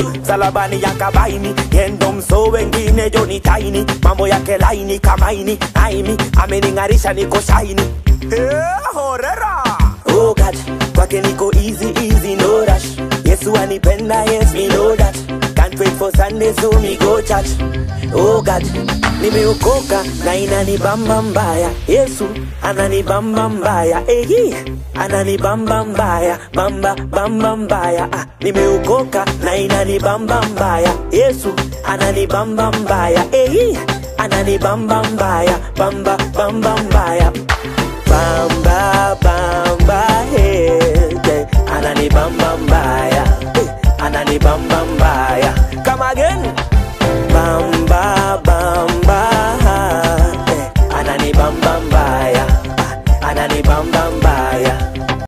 Salabani yakabaini, yendo mso wengine joni tiny. Mambo yake laini kamaini, aimi, ameningarisha niko shiny. Horera. Oh God, kwake niko easy, no rush. Yesu anipenda, yes me know that. Can't wait for Sunday so me go church. Oh God, nimeokoka na inanibamba mbaya. Yesu ananibamba mbaya. Ananibamba mbaya, bamba mbaya. Nimeokoka na inanibamba mbaya. Yesu ananibamba mbaya. Ananibamba mbaya, bamba mbaya. Bamba, hey.